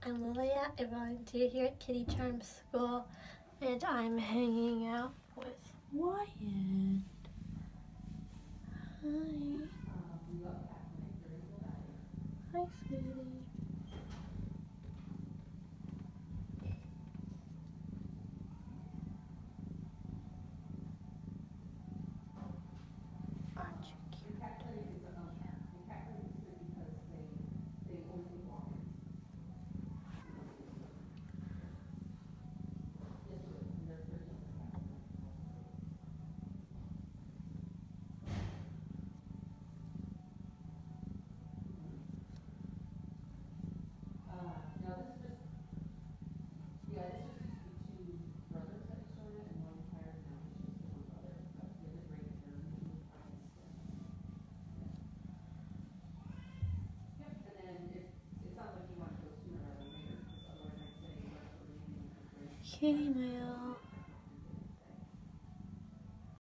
I'm Lilia, a volunteer here at Kitty Charm School, and I'm hanging out with Wyatt. Hi. Hi, sweetie. Aren't you cute? Kitty mail.